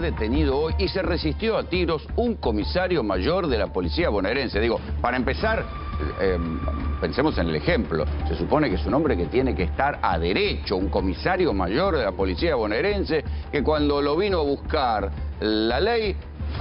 detenido hoy y se resistió a tiros un comisario mayor de la policía bonaerense. Digo, para empezar, pensemos en el ejemplo. Se supone que es un hombre que tiene que estar a derecho, un comisario mayor de la policía bonaerense, que cuando lo vino a buscar la ley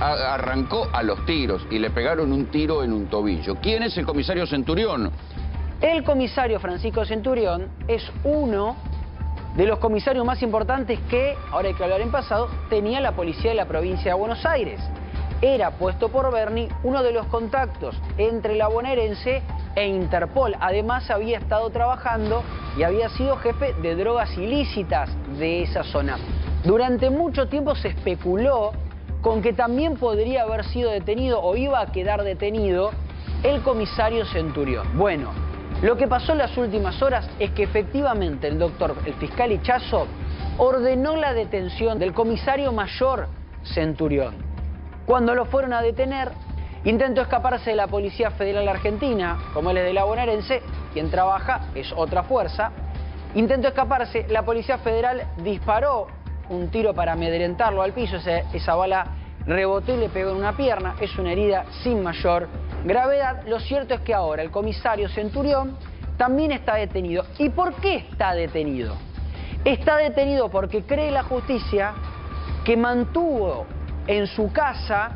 arrancó a los tiros y le pegaron un tiro en un tobillo. ¿Quién es el comisario Centurión? El comisario Francisco Centurión es uno de los comisarios más importantes que, ahora hay que hablar en pasado, tenía la policía de la provincia de Buenos Aires. Era, puesto por Berni, uno de los contactos entre la bonaerense e Interpol. Además, había estado trabajando y había sido jefe de drogas ilícitas de esa zona. Durante mucho tiempo se especuló con que también podría haber sido detenido o iba a quedar detenido el comisario Centurión. Bueno, lo que pasó en las últimas horas es que efectivamente el fiscal Ichazo ordenó la detención del comisario mayor Centurión. Cuando lo fueron a detener, intentó escaparse de la Policía Federal Argentina, como él es de la bonaerense, quien trabaja es otra fuerza. Intentó escaparse, la Policía Federal disparó un tiro para amedrentarlo al piso, esa bala rebotó y le pegó en una pierna, es una herida sin mayor gravedad. Lo cierto es que ahora el comisario Centurión también está detenido. ¿Y por qué está detenido? Está detenido porque cree la justicia que mantuvo en su casa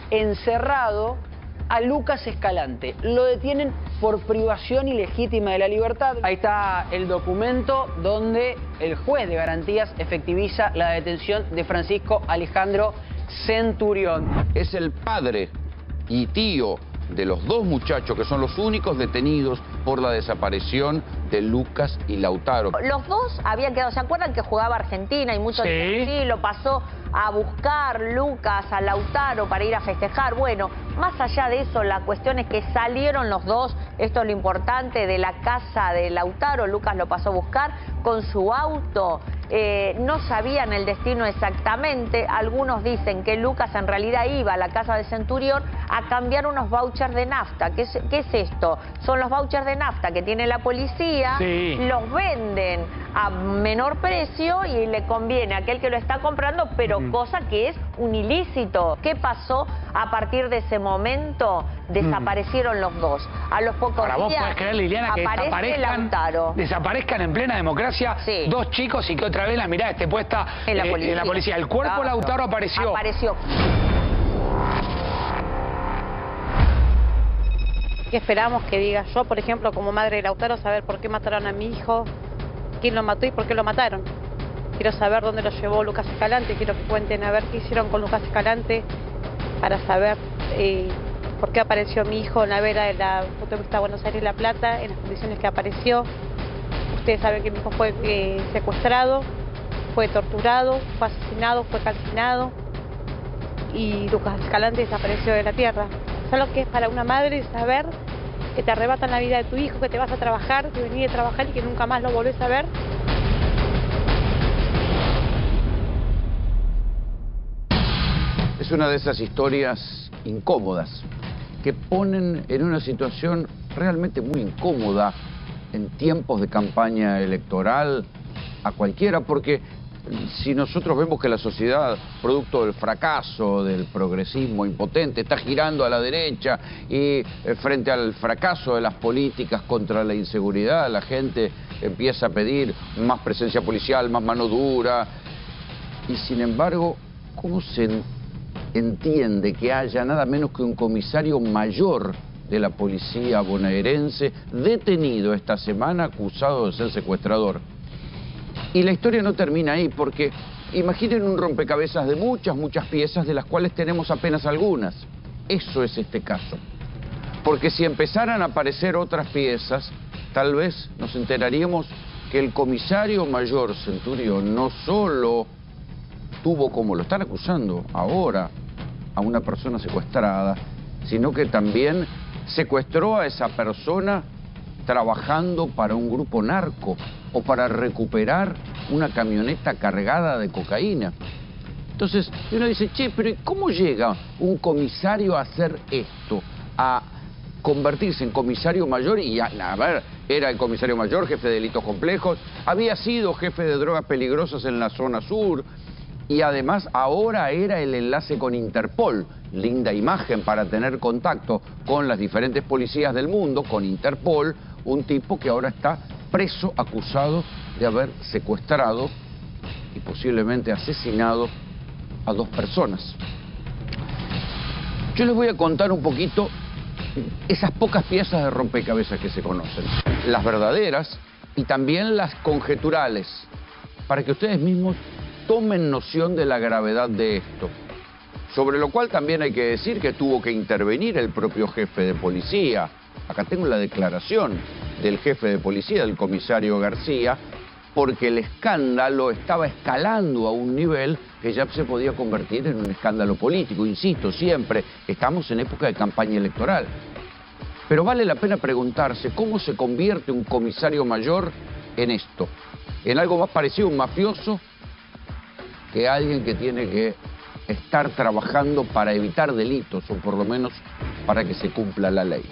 encerrado a Lucas Escalante. Lo detienen por privación ilegítima de la libertad. Ahí está el documento donde el juez de garantías efectiviza la detención de Francisco Alejandro Centurión. Es el padre y tío de los dos muchachos que son los únicos detenidos por la desaparición de Lucas y Lautaro. Los dos habían quedado, ¿se acuerdan que jugaba Argentina y muchos sí, lo pasó a buscar Lucas a Lautaro para ir a festejar? Bueno, más allá de eso, la cuestión es que salieron los dos, esto es lo importante, de la casa de Lautaro. Lucas lo pasó a buscar con su auto. No sabían el destino exactamente. Algunos dicen que Lucas en realidad iba a la casa de Centurión a cambiar unos vouchers de nafta. ¿Qué es esto? Son los vouchers de nafta que tiene la policía, sí. Los venden a menor precio y le conviene a aquel que lo está comprando, pero cosa que es un ilícito. ¿Qué pasó? A partir de ese momento desaparecieron los dos. A los pocos Ahora, días vos podés creer, Liliana, que desaparezcan en plena democracia, sí, dos chicos y que otra vez la mirada esté puesta en la policía. El cuerpo Lautaro apareció. ¿Qué esperamos que diga yo, por ejemplo, como madre de Lautaro, saber por qué mataron a mi hijo, quién lo mató y por qué lo mataron? Quiero saber dónde lo llevó Lucas Escalante, quiero que cuenten a ver qué hicieron con Lucas Escalante para saber por qué apareció mi hijo en la vera de la autopista Buenos Aires-La Plata, en las condiciones que apareció. Ustedes saben que mi hijo fue secuestrado, fue torturado, fue asesinado, fue calcinado y Lucas Escalante desapareció de la tierra. ¿Sabes lo que es para una madre saber que te arrebatan la vida de tu hijo, que te vas a trabajar, que venís de trabajar y que nunca más lo volvés a ver? Es una de esas historias incómodas que ponen en una situación realmente muy incómoda en tiempos de campaña electoral a cualquiera, porque si nosotros vemos que la sociedad, producto del fracaso del progresismo impotente, está girando a la derecha y frente al fracaso de las políticas contra la inseguridad, la gente empieza a pedir más presencia policial, más mano dura, y sin embargo, ¿cómo se entiende que haya nada menos que un comisario mayor de la policía bonaerense detenido esta semana acusado de ser secuestrador? Y la historia no termina ahí, porque imaginen un rompecabezas de muchas piezas, de las cuales tenemos apenas algunas. Eso es este caso. Porque si empezaran a aparecer otras piezas, tal vez nos enteraríamos que el comisario mayor Centurión no solo tuvo, como lo están acusando ahora, a una persona secuestrada, sino que también secuestró a esa persona trabajando para un grupo narco o para recuperar una camioneta cargada de cocaína. Entonces uno dice, che, pero ¿cómo llega un comisario a hacer esto? A convertirse en comisario mayor y a ver, era el comisario mayor, jefe de delitos complejos, había sido jefe de drogas peligrosas en la zona sur y además ahora era el enlace con Interpol. Linda imagen para tener contacto con las diferentes policías del mundo, con Interpol, un tipo que ahora está preso, acusado de haber secuestrado y posiblemente asesinado a 2 personas. Yo les voy a contar un poquito esas pocas piezas de rompecabezas que se conocen, las verdaderas y también las conjeturales, para que ustedes mismos tomen noción de la gravedad de esto. Sobre lo cual también hay que decir que tuvo que intervenir el propio jefe de policía. Acá tengo la declaración del jefe de policía, del comisario García, porque el escándalo estaba escalando a un nivel que ya se podía convertir en un escándalo político. Insisto, siempre estamos en época de campaña electoral. Pero vale la pena preguntarse cómo se convierte un comisario mayor en esto, en algo más parecido a un mafioso que alguien que tiene que estar trabajando para evitar delitos o por lo menos para que se cumpla la ley.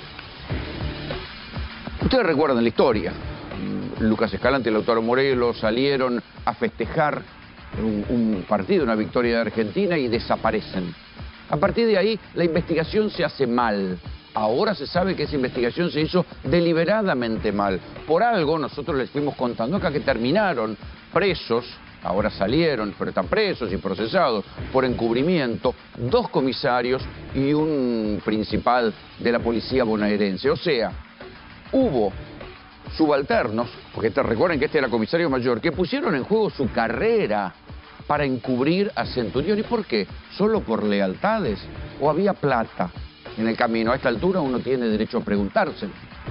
Ustedes recuerdan la historia. Lucas Escalante y Lautaro Morelo salieron a festejar un partido, una victoria de Argentina y desaparecen. A partir de ahí la investigación se hace mal. Ahora se sabe que esa investigación se hizo deliberadamente mal. Por algo nosotros les fuimos contando acá que terminaron presos. Ahora salieron, pero están presos y procesados por encubrimiento 2 comisarios y un principal de la policía bonaerense. O sea, hubo subalternos, porque recuerden que este era comisario mayor, que pusieron en juego su carrera para encubrir a Centurión. ¿Y por qué? ¿Solo por lealtades? ¿O había plata en el camino? A esta altura uno tiene derecho a preguntárselo.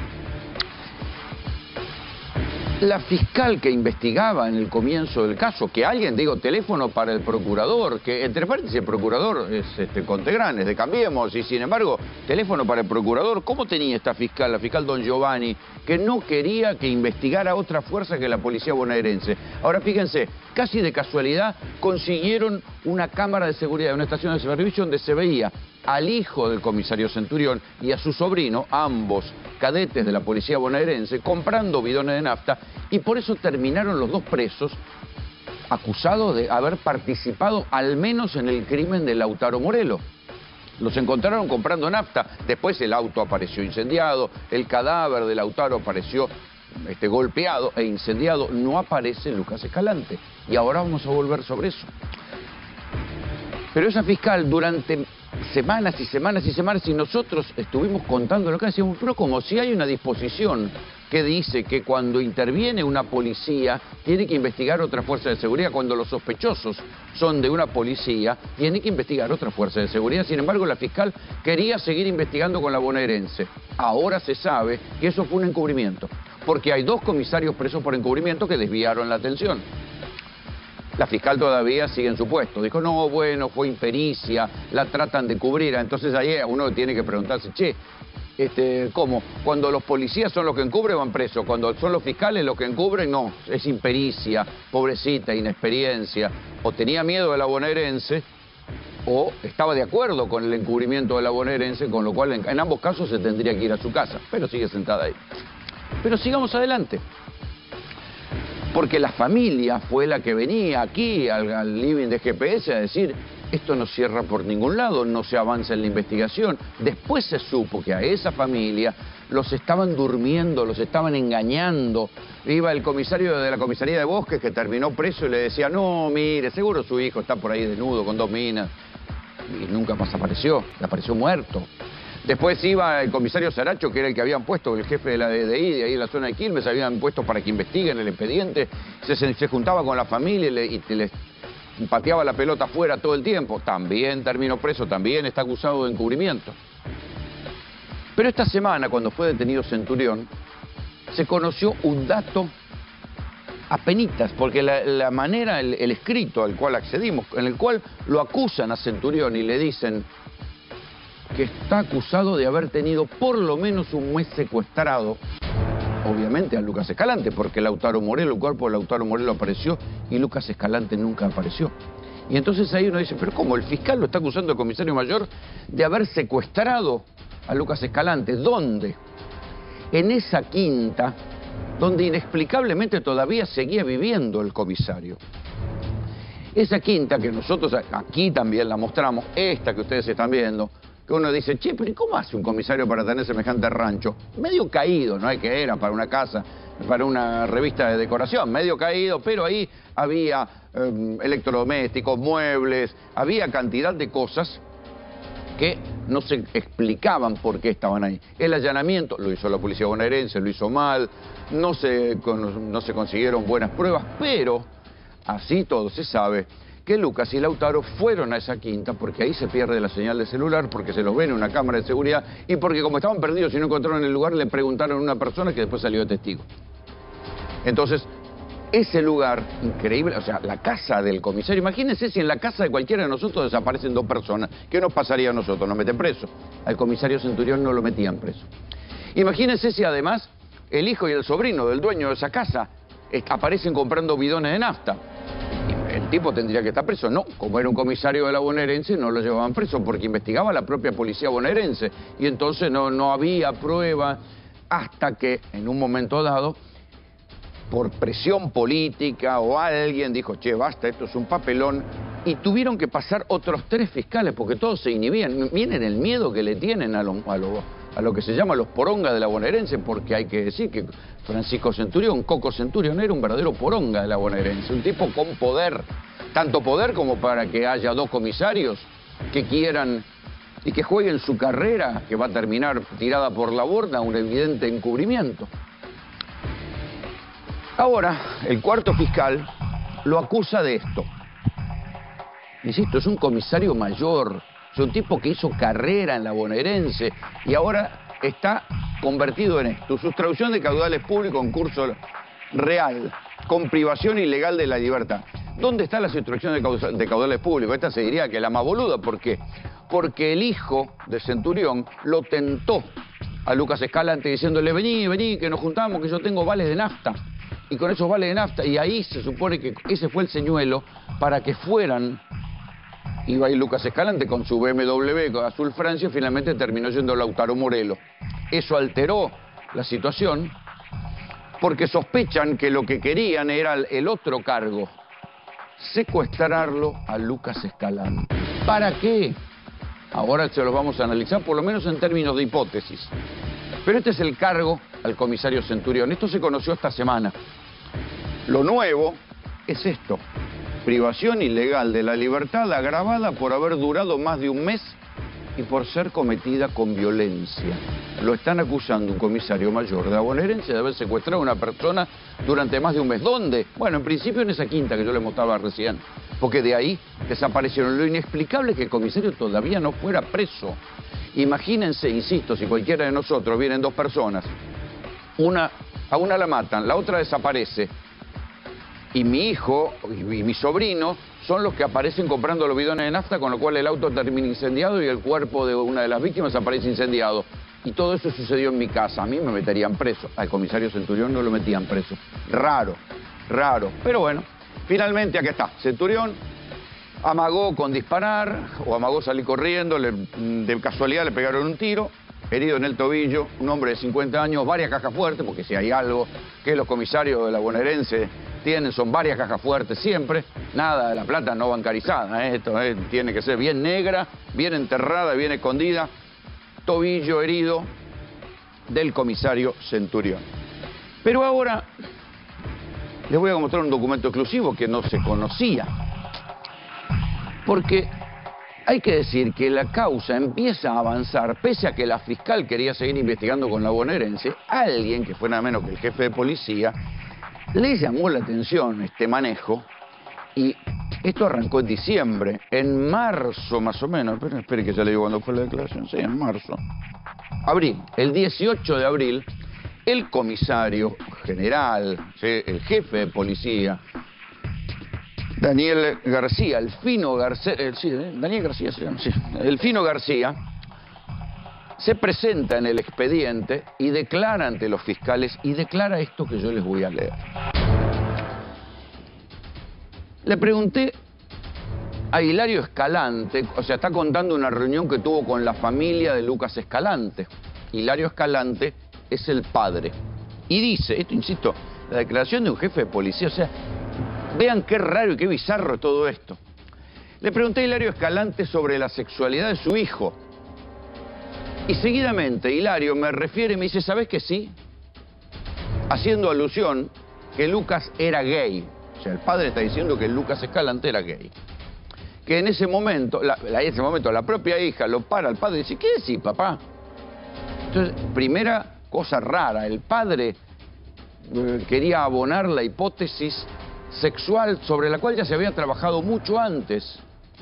La fiscal que investigaba en el comienzo del caso, que alguien, digo, teléfono para el procurador, que entre paréntesis el procurador es Contegrán, es de Cambiemos, y sin embargo, teléfono para el procurador, ¿cómo tenía esta fiscal, la fiscal don Giovanni, que no quería que investigara otra fuerza que la policía bonaerense? Ahora fíjense, casi de casualidad consiguieron una cámara de seguridad, una estación de servicio donde se veía al hijo del comisario Centurión y a su sobrino, ambos cadetes de la policía bonaerense, comprando bidones de nafta, y por eso terminaron los 2 presos acusados de haber participado al menos en el crimen de Lautaro Morelo. Los encontraron comprando nafta, después el auto apareció incendiado, el cadáver de Lautaro apareció golpeado e incendiado, no aparece Lucas Escalante. Y ahora vamos a volver sobre eso. Pero esa fiscal durante semanas y semanas y semanas, y nosotros estuvimos contando lo que decíamos, pero como si hay una disposición que dice que cuando interviene una policía tiene que investigar otra fuerza de seguridad, cuando los sospechosos son de una policía tiene que investigar otra fuerza de seguridad. Sin embargo, la fiscal quería seguir investigando con la bonaerense. Ahora se sabe que eso fue un encubrimiento, porque hay 2 comisarios presos por encubrimiento que desviaron la atención. La fiscal todavía sigue en su puesto. Dijo, no, bueno, fue impericia, la tratan de cubrir. Entonces ahí uno tiene que preguntarse, che, ¿cómo? Cuando los policías son los que encubren, van presos. Cuando son los fiscales los que encubren, no. Es impericia, pobrecita, inexperiencia. O tenía miedo de la bonaerense, o estaba de acuerdo con el encubrimiento de la bonaerense, con lo cual en ambos casos se tendría que ir a su casa. Pero sigue sentada ahí. Pero sigamos adelante. Porque la familia fue la que venía aquí al living de GPS a decir, esto no cierra por ningún lado, no se avanza en la investigación. Después se supo que a esa familia los estaban durmiendo, los estaban engañando. Iba el comisario de la comisaría de Bosques que terminó preso y le decía, no, mire, seguro su hijo está por ahí desnudo con 2 minas. Y nunca más apareció, apareció muerto. Después iba el comisario Saracho, que era el que habían puesto, el jefe de la DDI, de ahí en la zona de Quilmes, habían puesto para que investiguen el expediente, se juntaba con la familia y les pateaba la pelota afuera todo el tiempo. También terminó preso, también está acusado de encubrimiento. Pero esta semana, cuando fue detenido Centurión, se conoció un dato apenitas, porque la manera, el escrito al cual accedimos, en el cual lo acusan a Centurión y le dicen que está acusado de haber tenido por lo menos un mes secuestrado, obviamente a Lucas Escalante, porque Lautaro Morelo, el cuerpo de Lautaro Morelo apareció y Lucas Escalante nunca apareció. Y entonces ahí uno dice, pero ¿cómo? El fiscal lo está acusando al comisario mayor de haber secuestrado a Lucas Escalante. ¿Dónde? En esa quinta donde inexplicablemente todavía seguía viviendo el comisario. Esa quinta que nosotros aquí también la mostramos, esta que ustedes están viendo, que uno dice, che, pero ¿y cómo hace un comisario para tener semejante rancho? Medio caído, no es que era para una casa, para una revista de decoración, medio caído, pero ahí había electrodomésticos, muebles, había cantidad de cosas que no se explicaban por qué estaban ahí. El allanamiento lo hizo la policía bonaerense, lo hizo mal, no se consiguieron buenas pruebas, pero así todo se sabe que Lucas y Lautaro fueron a esa quinta porque ahí se pierde la señal de celular, porque se los ven en una cámara de seguridad y porque como estaban perdidos y no encontraron el lugar, le preguntaron a una persona que después salió de testigo. Entonces, ese lugar increíble, o sea, la casa del comisario, imagínense si en la casa de cualquiera de nosotros desaparecen 2 personas, ¿qué nos pasaría a nosotros? Nos meten preso. Al comisario Centurión no lo metían preso. Imagínense si además el hijo y el sobrino del dueño de esa casa aparecen comprando bidones de nafta. El tipo tendría que estar preso. No, como era un comisario de la bonaerense, no lo llevaban preso porque investigaba la propia policía bonaerense. Y entonces no había prueba hasta que en un momento dado, por presión política o alguien dijo, che, basta, esto es un papelón, y tuvieron que pasar otros 3 fiscales porque todos se inhibían. Miren el miedo que le tienen a lo que se llama los porongas de la bonaerense, porque hay que decir que Francisco Centurión, Coco Centurión, era un verdadero poronga de la bonaerense, un tipo con poder, tanto poder como para que haya 2 comisarios que quieran y que jueguen su carrera, que va a terminar tirada por la borda, un evidente encubrimiento. Ahora, el cuarto fiscal lo acusa de esto. Insisto, es un comisario mayor, es un tipo que hizo carrera en la bonaerense y ahora está convertido en esto. Sustracción de caudales públicos en curso real, con privación ilegal de la libertad. ¿Dónde está la sustracción de caudales públicos? Esta se diría que es la más boluda. ¿Por qué? Porque el hijo de Centurión lo tentó a Lucas Escalante diciéndole, vení, que nos juntamos, que yo tengo vales de nafta. Y con esos vales de nafta, y ahí se supone que ese fue el señuelo para que fueran. Iba ahí Lucas Escalante con su BMW azul Francia y finalmente terminó yendo Lautaro Morelo. Eso alteró la situación porque sospechan que lo que querían era el otro cargo, secuestrarlo a Lucas Escalante. ¿Para qué? Ahora se los vamos a analizar, por lo menos en términos de hipótesis. Pero este es el cargo al comisario Centurión. Esto se conoció esta semana. Lo nuevo es esto. Privación ilegal de la libertad agravada por haber durado más de un mes y por ser cometida con violencia. Lo están acusando un comisario mayor de la bonaerense de haber secuestrado a una persona durante más de un mes. ¿Dónde? Bueno, en principio en esa quinta que yo les mostraba recién. Porque de ahí desaparecieron. Lo inexplicable es que el comisario todavía no fuera preso. Imagínense, insisto, si cualquiera de nosotros vienen 2 personas, a una la matan, la otra desaparece, y mi hijo y mi sobrino son los que aparecen comprando los bidones de nafta, con lo cual el auto termina incendiado y el cuerpo de una de las víctimas aparece incendiado. Y todo eso sucedió en mi casa. A mí me meterían preso. Al comisario Centurión no lo metían preso. Raro, raro. Pero bueno, finalmente aquí está. Centurión amagó con disparar, o amagó salir corriendo, de casualidad le pegaron un tiro, herido en el tobillo, un hombre de 50 años, varias cajas fuertes, porque si hay algo que los comisarios de la bonaerense tienen, son varias cajas fuertes siempre, nada de la plata no bancarizada, esto tiene que ser bien negra, bien enterrada, bien escondida, tobillo herido del comisario Centurión. Pero ahora les voy a mostrar un documento exclusivo que no se conocía. Porque hay que decir que la causa empieza a avanzar, pese a que la fiscal quería seguir investigando con la bonaerense, alguien que fue nada menos que el jefe de policía, le llamó la atención este manejo, y esto arrancó en diciembre. En marzo más o menos, pero espere que ya le digo cuándo fue la declaración, sí, en marzo. Abril, el 18 de abril, el comisario general, ¿sí?, el jefe de policía, Daniel García, el Fino García, Daniel García se llama, sí, el Fino García, se presenta en el expediente y declara ante los fiscales, y declara esto que yo les voy a leer. Le pregunté a Hilario Escalante, o sea, está contando una reunión que tuvo con la familia de Lucas Escalante. Hilario Escalante es el padre. Y dice, esto insisto, la declaración de un jefe de policía, o sea, Vean qué raro y qué bizarro todo esto. Le pregunté a Hilario Escalante sobre la sexualidad de su hijo. Y seguidamente Hilario me refiere y me dice, ¿sabes que sí? Haciendo alusión que Lucas era gay. O sea, el padre está diciendo que Lucas Escalante era gay. Que en ese momento, la propia hija lo para al padre y dice, ¿qué decís, papá? Entonces, primera cosa rara, el padre quería abonar la hipótesis sexual sobre la cual ya se había trabajado mucho antes.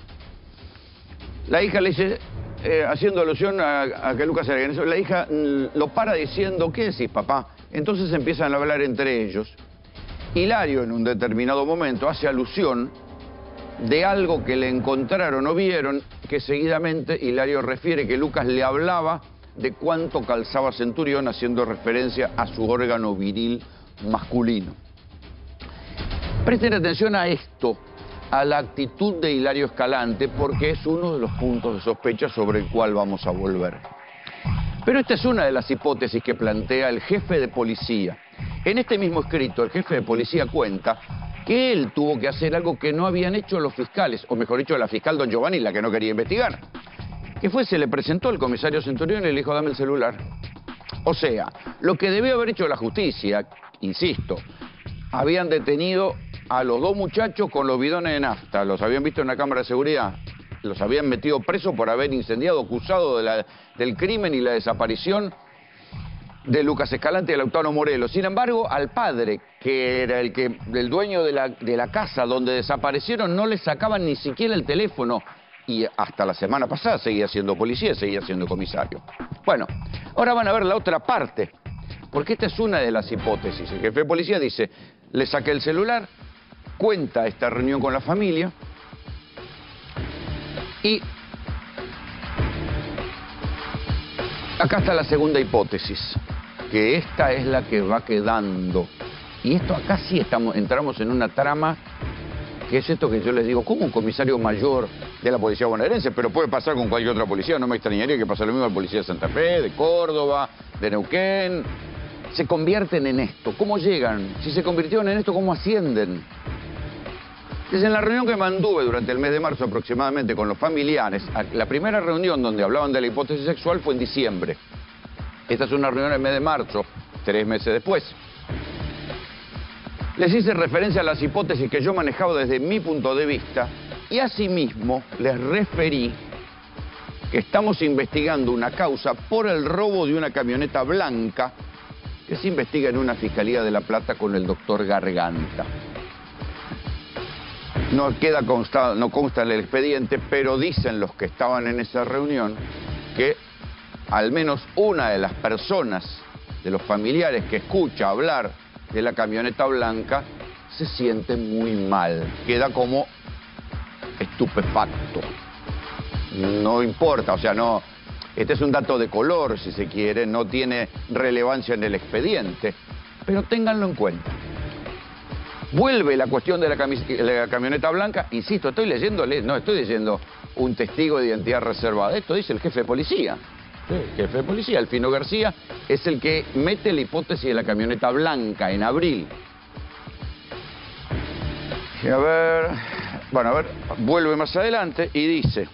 La hija le dice, haciendo alusión a que Lucas era gay, la hija lo para diciendo, ¿qué decís, papá? Entonces empiezan a hablar entre ellos. Hilario, en un determinado momento, hace alusión de algo que le encontraron o vieron, que seguidamente Hilario refiere que Lucas le hablaba de cuánto calzaba Centurión, haciendo referencia a su órgano viril masculino. Presten atención a esto, a la actitud de Hilario Escalante, porque es uno de los puntos de sospecha sobre el cual vamos a volver. Pero esta es una de las hipótesis que plantea el jefe de policía. En este mismo escrito, el jefe de policía cuenta que él tuvo que hacer algo que no habían hecho los fiscales, o mejor dicho, la fiscal don Giovanni, la que no quería investigar. Que fue, se le presentó al comisario Centurión y le dijo, dame el celular. O sea, lo que debió haber hecho la justicia, insisto, habían detenido a los dos muchachos con los bidones de nafta, los habían visto en la cámara de seguridad, los habían metido presos por haber incendiado, acusado del crimen y la desaparición de Lucas Escalante y de Lautaro Morelos. Sin embargo, al padre, que era el dueño de la casa donde desaparecieron, no le sacaban ni siquiera el teléfono. Y hasta la semana pasada seguía siendo policía, seguía siendo comisario. Bueno, ahora van a ver la otra parte, porque esta es una de las hipótesis. El jefe de policía dice, le saqué el celular, cuenta esta reunión con la familia y acá está la segunda hipótesis, que esta es la que va quedando. Y esto acá sí entramos en una trama que es esto que yo les digo, como un comisario mayor de la policía bonaerense, pero puede pasar con cualquier otra policía, no me extrañaría que pase lo mismo al policía de Santa Fe, de Córdoba, de Neuquén. Se convierten en esto. ¿Cómo llegan? Si se convirtieron en esto, ¿cómo ascienden? Desde la reunión que mantuve durante el mes de marzo aproximadamente con los familiares, la primera reunión donde hablaban de la hipótesis sexual fue en diciembre. Esta es una reunión en el mes de marzo, 3 meses después. Les hice referencia a las hipótesis que yo manejaba desde mi punto de vista y asimismo les referí que estamos investigando una causa por el robo de una camioneta blanca que se investiga en una Fiscalía de La Plata con el doctor Garganta. No consta en el expediente, pero dicen los que estaban en esa reunión que al menos una de las personas, de los familiares que escucha hablar de la camioneta blanca, se siente muy mal, queda como estupefacto. No importa, o sea, no, este es un dato de color, si se quiere, no tiene relevancia en el expediente, pero ténganlo en cuenta. Vuelve la cuestión de la camioneta blanca, insisto, no estoy leyendo un testigo de identidad reservada, esto dice el jefe de policía. Sí, el jefe de policía, Alfino García, es el que mete la hipótesis de la camioneta blanca en abril. Y a ver, vuelve más adelante y dice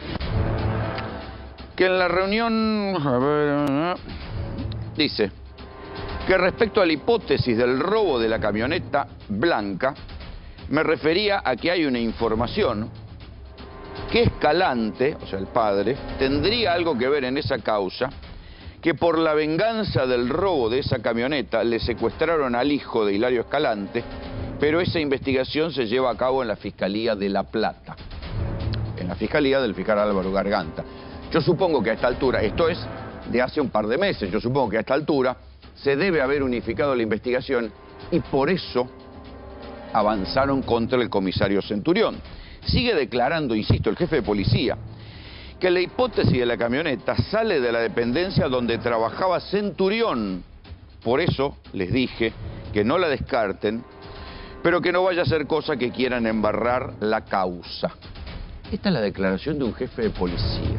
que en la reunión, dice que respecto a la hipótesis del robo de la camioneta blanca, me refería a que hay una información que Escalante, o sea el padre, tendría algo que ver en esa causa, que por la venganza del robo de esa camioneta le secuestraron al hijo de Hilario Escalante, pero esa investigación se lleva a cabo en la Fiscalía de La Plata, en la Fiscalía del fiscal Álvaro Garganta. Yo supongo que a esta altura, esto es de hace un par de meses, yo supongo que a esta altura se debe haber unificado la investigación y por eso avanzaron contra el comisario Centurión. Sigue declarando, insisto, el jefe de policía, que la hipótesis de la camioneta sale de la dependencia donde trabajaba Centurión. Por eso les dije que no la descarten, pero que no vaya a ser cosa que quieran embarrar la causa. Esta es la declaración de un jefe de policía.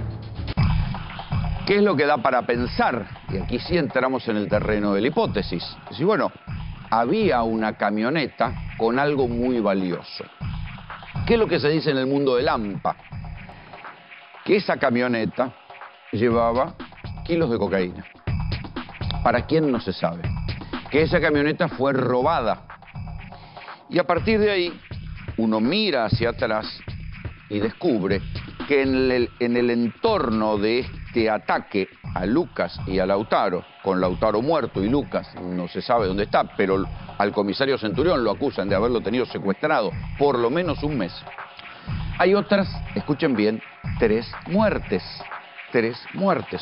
¿Qué es lo que da para pensar? Y aquí sí entramos en el terreno de la hipótesis. Sí, bueno, había una camioneta con algo muy valioso. ¿Qué es lo que se dice en el mundo del AMPA? Que esa camioneta llevaba kilos de cocaína. ¿Para quién? No se sabe. Que esa camioneta fue robada. Y a partir de ahí, uno mira hacia atrás y descubre que en el entorno de este ataque a Lucas y a Lautaro, con Lautaro muerto y Lucas no se sabe dónde está, pero al comisario Centurión lo acusan de haberlo tenido secuestrado por lo menos un mes. Hay otras, escuchen bien, 3 muertes. 3 muertes.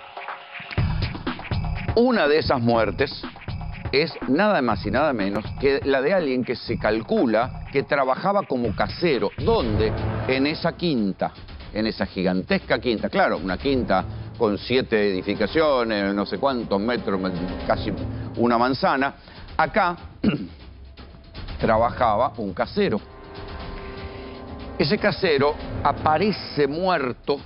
Una de esas muertes es nada más y nada menos que la de alguien que se calcula que trabajaba como casero. ¿Dónde? En esa quinta, en esa gigantesca quinta. Claro, una quinta con 7 edificaciones, no sé cuántos metros, casi una manzana. Acá trabajaba un casero. Ese casero aparece muerto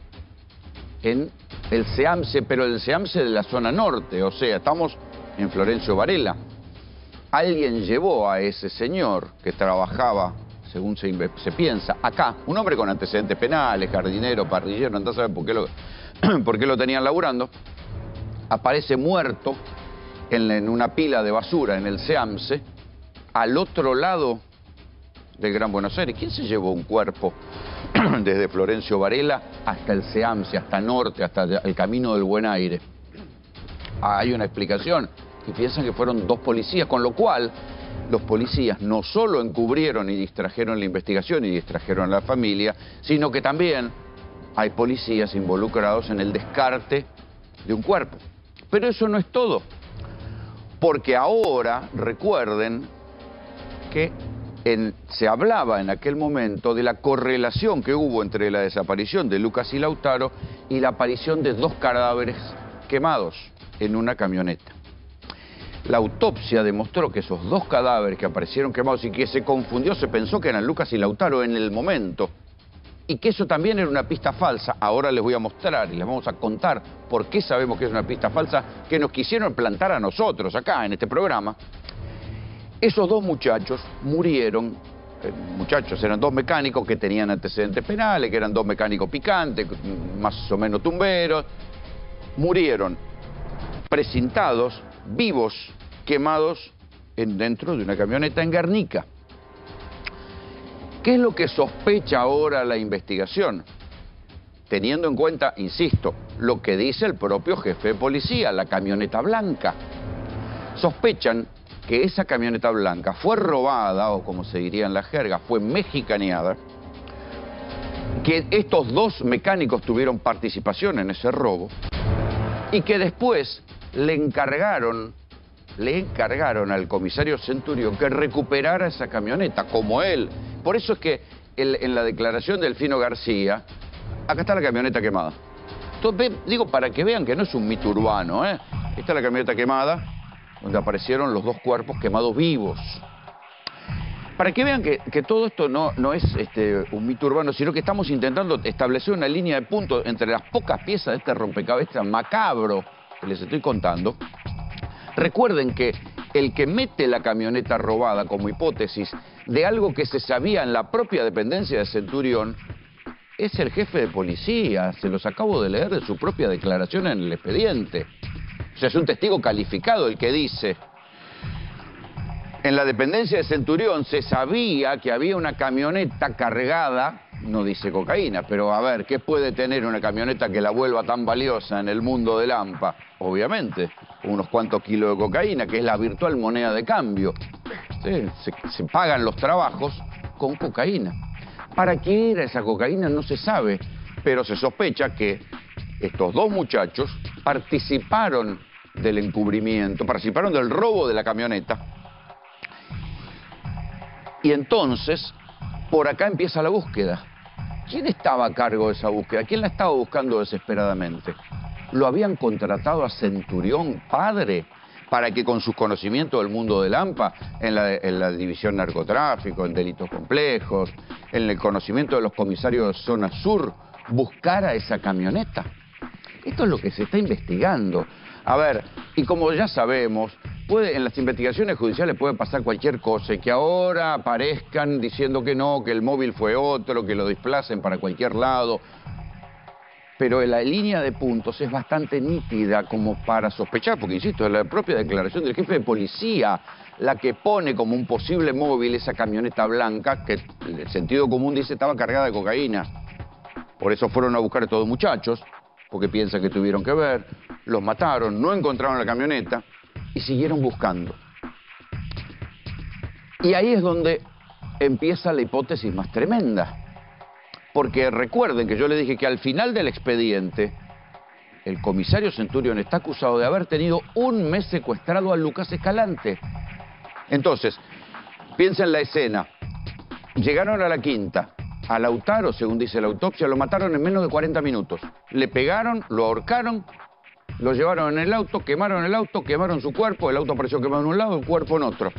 en el SEAMSE, pero el SEAMSE de la zona norte, o sea, estamos en Florencio Varela. Alguien llevó a ese señor que trabajaba, según se piensa, acá, un hombre con antecedentes penales, jardinero, parrillero, no sabe por qué lo tenían laburando, aparece muerto en una pila de basura en el SEAMSE, al otro lado del Gran Buenos Aires. ¿Quién se llevó un cuerpo desde Florencio Varela hasta el SEAMSE, hasta Norte, hasta el Camino del Buen Aire? Hay una explicación, y piensan que fueron 2 policías, con lo cual los policías no solo encubrieron y distrajeron la investigación y distrajeron a la familia, sino que también hay policías involucrados en el descarte de un cuerpo. Pero eso no es todo, porque ahora recuerden que se hablaba en aquel momento de la correlación que hubo entre la desaparición de Lucas y Lautaro y la aparición de 2 cadáveres quemados en una camioneta. La autopsia demostró que esos 2 cadáveres que aparecieron quemados y que se confundió, se pensó que eran Lucas y Lautaro en el momento, y que eso también era una pista falsa. Ahora les voy a mostrar y les vamos a contar por qué sabemos que es una pista falsa que nos quisieron plantar a nosotros acá en este programa. Esos 2 muchachos murieron, muchachos eran 2 mecánicos que tenían antecedentes penales, que eran 2 mecánicos picantes, más o menos tumberos, murieron precintados, vivos, quemados dentro de una camioneta en Guernica. ¿Qué es lo que sospecha ahora la investigación? Teniendo en cuenta, insisto, lo que dice el propio jefe de policía, la camioneta blanca. Sospechan que esa camioneta blanca fue robada, o como se diría en la jerga, fue mexicaneada, que estos 2 mecánicos tuvieron participación en ese robo y que después le encargaron al comisario Centurión que recuperara esa camioneta, como él. Por eso es que en la declaración de Delfino García, acá está la camioneta quemada. Entonces, digo, para que vean que no es un mito urbano, ¿eh? Esta es la camioneta quemada, donde aparecieron los 2 cuerpos quemados vivos. Para que vean que todo esto no es un mito urbano, sino que estamos intentando establecer una línea de puntos entre las pocas piezas de este rompecabezas macabro que les estoy contando. Recuerden que el que mete la camioneta robada como hipótesis de algo que se sabía en la propia dependencia de Centurión es el jefe de policía. Se los acabo de leer de su propia declaración en el expediente. O sea, es un testigo calificado el que dice: en la dependencia de Centurión se sabía que había una camioneta cargada, no dice cocaína, pero a ver, ¿qué puede tener una camioneta que la vuelva tan valiosa en el mundo del AMPA? Obviamente, unos cuantos kilos de cocaína, que es la virtual moneda de cambio. Sí, se pagan los trabajos con cocaína. ¿Para qué era esa cocaína? No se sabe, pero se sospecha que estos 2 muchachos participaron del encubrimiento, participaron del robo de la camioneta. Y entonces, por acá empieza la búsqueda. ¿Quién estaba a cargo de esa búsqueda? ¿Quién la estaba buscando desesperadamente? ¿Lo habían contratado a Centurión, padre, para que con sus conocimientos del mundo del AMPA, en la división narcotráfico, en delitos complejos, en el conocimiento de los comisarios de Zona Sur, buscara esa camioneta? Esto es lo que se está investigando. A ver, y como ya sabemos, en las investigaciones judiciales puede pasar cualquier cosa y que ahora aparezcan diciendo que no, que el móvil fue otro, que lo desplacen para cualquier lado. Pero la línea de puntos es bastante nítida como para sospechar, porque insisto, es la propia declaración del jefe de policía la que pone como un posible móvil esa camioneta blanca que el sentido común dice estaba cargada de cocaína. Por eso fueron a buscar a estos muchachos, porque piensan que tuvieron que ver, los mataron, no encontraron la camioneta y siguieron buscando. Y ahí es donde empieza la hipótesis más tremenda. Porque recuerden que yo les dije que al final del expediente, el comisario Centurión está acusado de haber tenido un mes secuestrado a Lucas Escalante. Entonces, piensa en la escena. Llegaron a la quinta. A Lautaro, según dice la autopsia, lo mataron en menos de 40 minutos. Le pegaron, lo ahorcaron, lo llevaron en el auto, quemaron su cuerpo, el auto apareció quemado en un lado, el cuerpo en otro.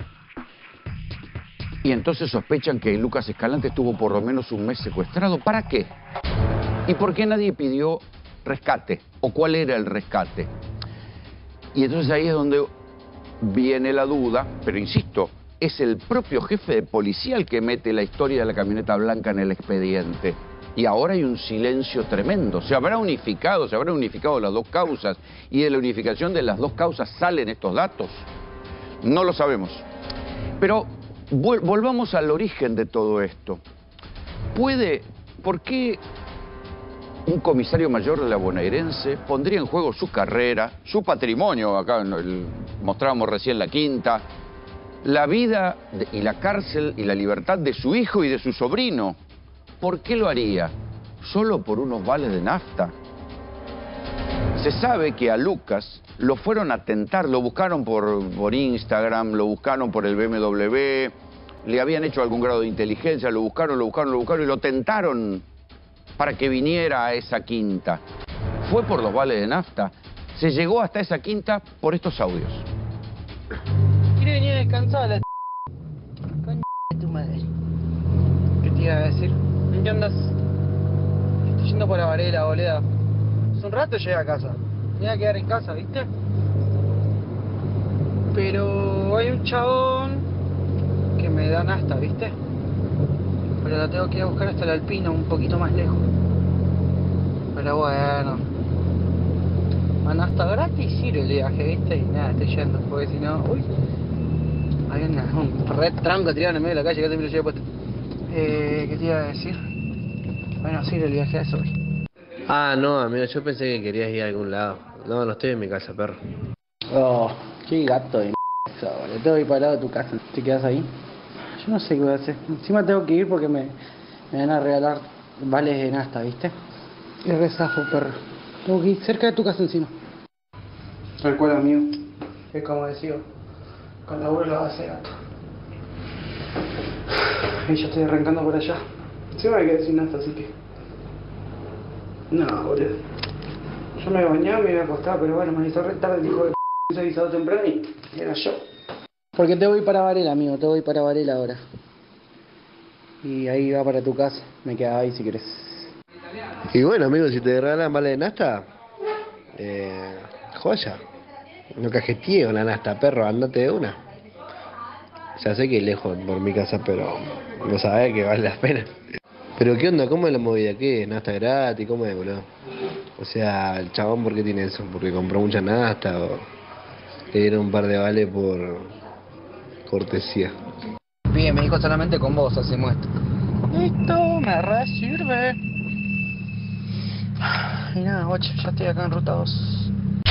Y entonces sospechan que Lucas Escalante estuvo por lo menos un mes secuestrado. ¿Para qué? ¿Y por qué nadie pidió rescate? ¿O cuál era el rescate? Y entonces ahí es donde viene la duda, pero insisto, es el propio jefe de policía el que mete la historia de la camioneta blanca en el expediente. Y ahora hay un silencio tremendo. ¿Se habrán unificado las dos causas? ¿Y de la unificación de las dos causas salen estos datos? No lo sabemos. Pero volvamos al origen de todo esto. ¿Por qué un comisario mayor de la bonaerense pondría en juego su carrera, su patrimonio, acá mostrábamos recién la quinta, la vida y la cárcel y la libertad de su hijo y de su sobrino? ¿Por qué lo haría? ¿Solo por unos vales de nafta? Se sabe que a Lucas lo fueron a tentar, lo buscaron por Instagram, lo buscaron por el BMW, le habían hecho algún grado de inteligencia, lo buscaron y lo tentaron para que viniera a esa quinta. Fue por los vales de nafta. Se llegó hasta esa quinta por estos audios. Quiere venir a descansar la coño de tu madre. ¿Qué te iba a decir? ¿En qué andas? Estoy yendo por la Varela, boludo. Hace un rato llegué a casa. Me iba a quedar en casa, ¿viste? Pero hay un chabón que me da nafta, ¿viste? Pero la tengo que ir a buscar hasta el Alpino, un poquito más lejos. Pero bueno, a nafta gratis sirve el viaje, ¿viste? Y nada, estoy yendo, porque si no, uy, hay un red tranco tirado en el medio de la calle, casi me lo llevo puesto. ¿Qué te iba a decir? Bueno, sirve el viaje a eso hoy. Ah, no, amigo, yo pensé que querías ir a algún lado. No, no estoy en mi casa, perro. Oh, qué gato de eso, boludo. Tengo que ir para el lado de tu casa. ¿Te quedas ahí? Yo no sé qué voy a hacer. Encima tengo que ir porque me van a regalar vales de nafta, ¿viste? Y rezafo, perro. Tengo que ir cerca de tu casa encima. Tal cual, amigo. Es como decía, con la abuela va a ser gato. Y yo estoy arrancando por allá. Encima me quedé sin nafta, así que... No, boludo. Yo me bañaba, me iba a acostar, pero bueno, me hizo re tarde el hijo de p***, se avisado temprano y era yo. Porque te voy para Varela, amigo, te voy para Varela ahora. Y ahí va para tu casa, me quedaba ahí si querés. Y bueno, amigo, si te regalan vale de nafta, joya. No cajeteo la nafta, perro, andate de una. Ya sé que es lejos por mi casa, pero no sabés que vale la pena. Pero ¿qué onda? ¿Cómo es la movida? ¿Qué? ¿Nafta gratis? ¿Cómo es, boludo? O sea, el chabón, ¿por qué tiene eso? ¿Porque compró mucha nafta o le dieron un par de vales por cortesía? Bien, me dijo solamente con vos hacemos esto. Listo, me re sirve. Y nada, guacho, ya estoy acá en ruta 2.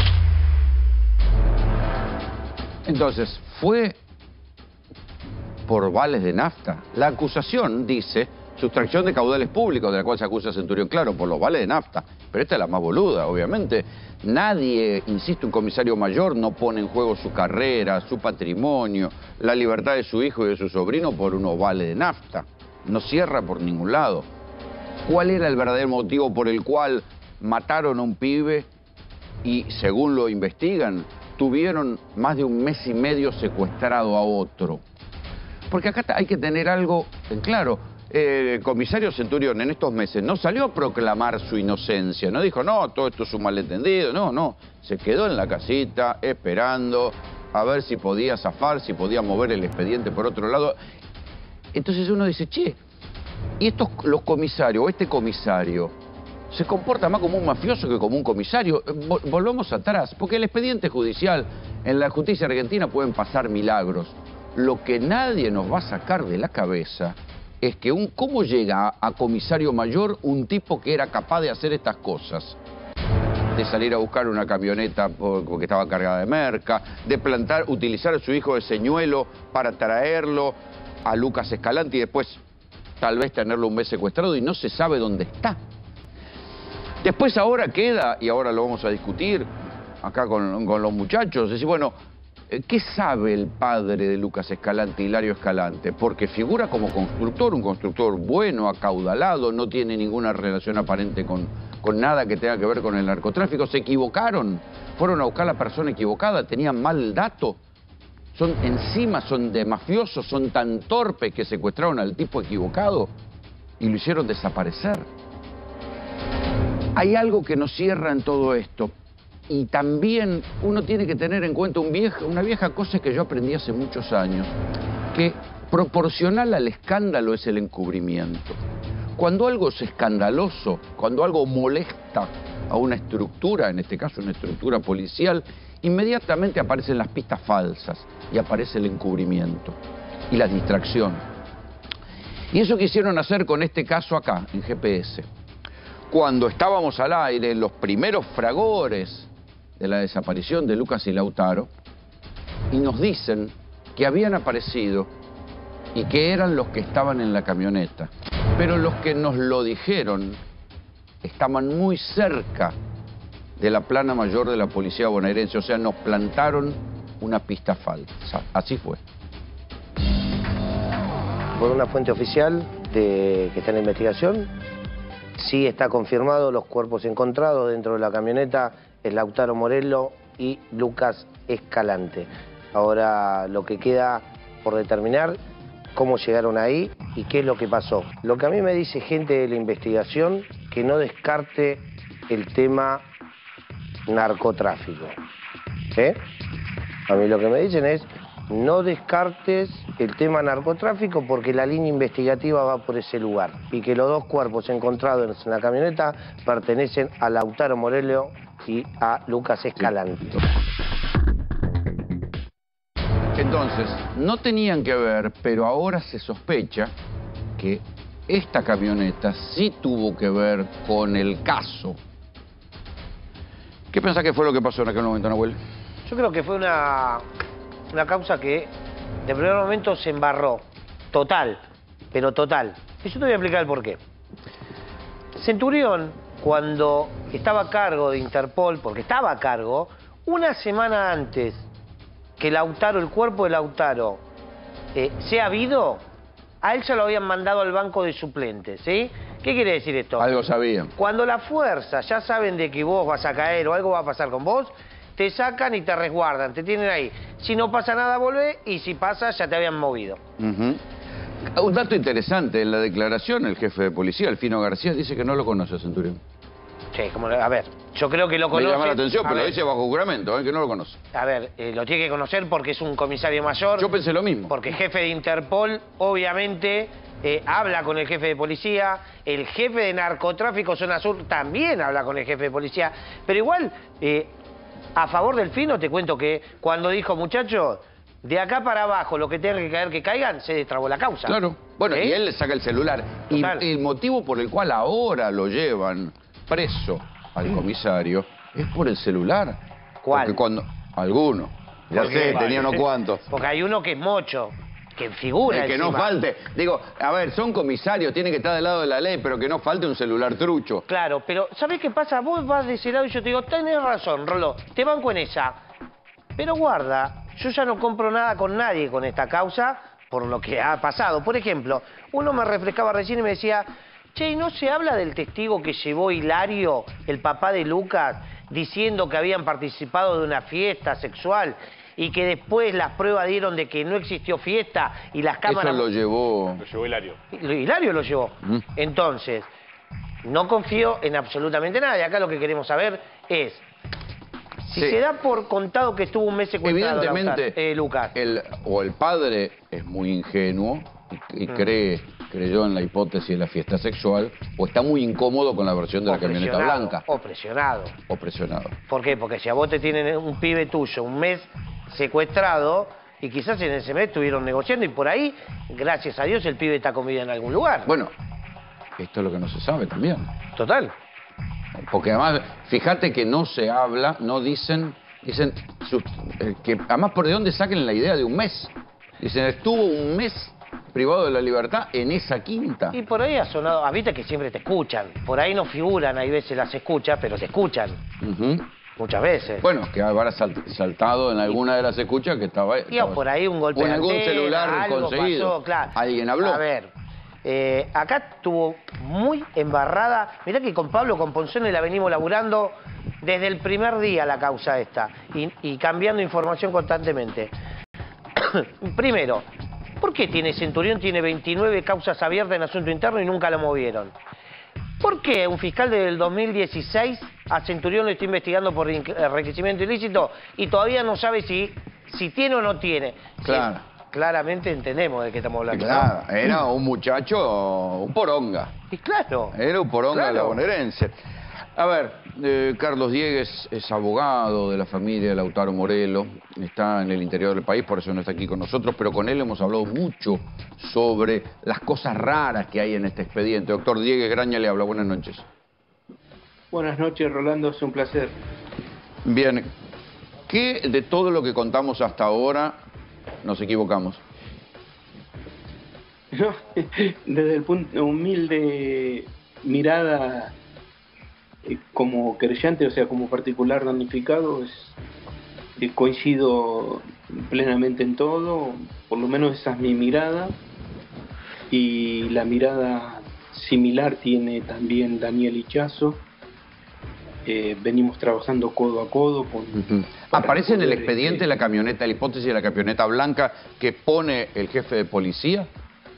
Entonces, fue por vales de nafta. La acusación dice sustracción de caudales públicos, de la cual se acusa a Centurión, claro, por los vales de nafta. Pero esta es la más boluda, obviamente. Nadie, insisto, un comisario mayor no pone en juego su carrera, su patrimonio, la libertad de su hijo y de su sobrino por unos vales de nafta. No cierra por ningún lado. ¿Cuál era el verdadero motivo por el cual mataron a un pibe y, según lo investigan, tuvieron más de un mes y medio secuestrado a otro? Porque acá hay que tener algo en claro. El comisario Centurión en estos meses no salió a proclamar su inocencia, no dijo, no, todo esto es un malentendido, no, se quedó en la casita esperando a ver si podía zafar, si podía mover el expediente por otro lado. Entonces uno dice, che, ¿y los comisarios, o este comisario, se comporta más como un mafioso que como un comisario? Volvamos atrás, porque el expediente judicial, en la justicia argentina pueden pasar milagros. Lo que nadie nos va a sacar de la cabeza es que cómo llega a comisario mayor un tipo que era capaz de hacer estas cosas. De salir a buscar una camioneta porque estaba cargada de merca, de utilizar a su hijo de señuelo para traerlo a Lucas Escalante y después tal vez tenerlo un mes secuestrado y no se sabe dónde está. Después ahora queda, y ahora lo vamos a discutir acá con los muchachos, decir, bueno, ¿qué sabe el padre de Lucas Escalante, Hilario Escalante? Porque figura como constructor, un constructor bueno, acaudalado, no tiene ninguna relación aparente con nada que tenga que ver con el narcotráfico. Se equivocaron, fueron a buscar a la persona equivocada, tenían mal dato. Son de mafiosos, son tan torpes que secuestraron al tipo equivocado y lo hicieron desaparecer. Hay algo que nos cierra en todo esto. Y también uno tiene que tener en cuenta una vieja cosa que yo aprendí hace muchos años, que proporcional al escándalo es el encubrimiento. Cuando algo es escandaloso, cuando algo molesta a una estructura, en este caso una estructura policial, inmediatamente aparecen las pistas falsas y aparece el encubrimiento y la distracción. Y eso quisieron hacer con este caso acá, en GPS. Cuando estábamos al aire, en los primeros fragores de la desaparición de Lucas y Lautaro, y nos dicen que habían aparecido y que eran los que estaban en la camioneta. Pero los que nos lo dijeron estaban muy cerca de la plana mayor de la policía bonaerense, o sea, nos plantaron una pista falsa. Así fue. Por una fuente oficial que está en la investigación, sí está confirmado los cuerpos encontrados dentro de la camioneta es Lautaro Morelo y Lucas Escalante. Ahora lo que queda por determinar, cómo llegaron ahí y qué es lo que pasó. Lo que a mí me dice gente de la investigación, que no descarte el tema narcotráfico. A mí lo que me dicen es, no descartes el tema narcotráfico porque la línea investigativa va por ese lugar y que los dos cuerpos encontrados en la camioneta pertenecen a Lautaro Morelo y a Lucas Escalante. Entonces, no tenían que ver, pero ahora se sospecha que esta camioneta sí tuvo que ver con el caso. ¿Qué pensás que fue lo que pasó en aquel momento, Nahuel? Yo creo que fue una causa que de primer momento se embarró. Total, pero total. Y yo te voy a explicar el porqué. Centurión, cuando estaba a cargo de Interpol, porque estaba a cargo, una semana antes que Lautaro, el cuerpo de Lautaro, sea habido, a él ya lo habían mandado al banco de suplentes, ¿sí? ¿Qué quiere decir esto? Algo sabían. Cuando las fuerzas ya saben de que vos vas a caer o algo va a pasar con vos, te sacan y te resguardan, te tienen ahí. Si no pasa nada, volvés, y si pasa, ya te habían movido. Un dato interesante, en la declaración, el jefe de policía, Alfino García, dice que no lo conoce a Centurión. Sí, a ver, yo creo que lo conoce. Me llama la atención, pero lo dice bajo juramento, que no lo conoce. A ver, lo tiene que conocer porque es un comisario mayor. Yo pensé lo mismo. Porque jefe de Interpol, obviamente, habla con el jefe de policía. El jefe de narcotráfico Zona Sur también habla con el jefe de policía. Pero igual, a favor del Fino, te cuento que cuando dijo, muchachos, de acá para abajo, lo que tenga que caer, que caigan, se destrabó la causa. Claro. Bueno, y él le saca el celular. Total. Y el motivo por el cual ahora lo llevan preso al comisario es por el celular. ¿Cuál? Porque cuando... Alguno. Ya sé, tenía unos cuantos. Porque hay uno que es mocho, que figura que no falte. Digo, a ver, son comisarios, tienen que estar del lado de la ley, pero que no falte un celular trucho. Claro, pero ¿sabés qué pasa? Vos vas de ese lado y yo te digo, tenés razón, Rolo, te banco en esa. Pero guarda, yo ya no compro nada con nadie con esta causa por lo que ha pasado. Por ejemplo, uno me refrescaba recién y me decía, che, ¿y no se habla del testigo que llevó Hilario, el papá de Lucas, diciendo que habían participado de una fiesta sexual y que después las pruebas dieron de que no existió fiesta y las cámaras... Eso lo llevó... Lo llevó Hilario. Hilario lo llevó. Entonces, no confío en absolutamente nada. Y acá lo que queremos saber es Si se da por contado que estuvo un mes secuestrado, evidentemente, Lucas. El padre es muy ingenuo y creyó en la hipótesis de la fiesta sexual, o está muy incómodo con la versión de la camioneta blanca. O presionado. O presionado. ¿Por qué? Porque si a vos te tienen un pibe tuyo un mes secuestrado, y quizás en ese mes estuvieron negociando, y por ahí, gracias a Dios, el pibe está con vida en algún lugar. Bueno, esto es lo que no se sabe también. Total. Porque además, fíjate que no se habla, no dicen que además por de dónde saquen la idea de un mes. Dicen, estuvo un mes privado de la libertad en esa quinta. Y por ahí ha sonado, viste que siempre te escuchan. Por ahí no figuran, hay veces las escuchas, pero te escuchan. Muchas veces. Bueno, que habrá saltado en alguna de las escuchas que estaba... por ahí un golpe o en de algún antena, celular algo conseguido. Pasó, claro. Alguien habló. A ver, acá estuvo muy embarrada. Mirá que con Pablo, con Ponzone la venimos laburando desde el primer día la causa esta. Y cambiando información constantemente. Primero, ¿por qué Centurión tiene 29 causas abiertas en asunto interno y nunca lo movieron? ¿Por qué un fiscal desde el 2016 a Centurión lo está investigando por enriquecimiento ilícito y todavía no sabe si tiene o no tiene? Claro. Claramente entendemos de qué estamos hablando. Claro, ¿no? era un muchacho, un poronga. Y claro. Era un poronga bonaerense. A ver, Carlos Diegues es abogado de la familia de Lautaro Morelo, está en el interior del país, por eso no está aquí con nosotros, pero con él hemos hablado mucho sobre las cosas raras que hay en este expediente. Doctor Diegues Graña le habla, buenas noches. Buenas noches, Rolando, es un placer. Bien, ¿qué de todo lo que contamos hasta ahora nos equivocamos? No, desde el punto humilde mirada como querellante, o sea, como particular damnificado, coincido plenamente en todo, por lo menos esa es mi mirada, y la mirada similar tiene también Daniel Ichazo. Venimos trabajando codo a codo con... ¿Aparece en el expediente la camioneta, la hipótesis de la camioneta blanca que pone el jefe de policía?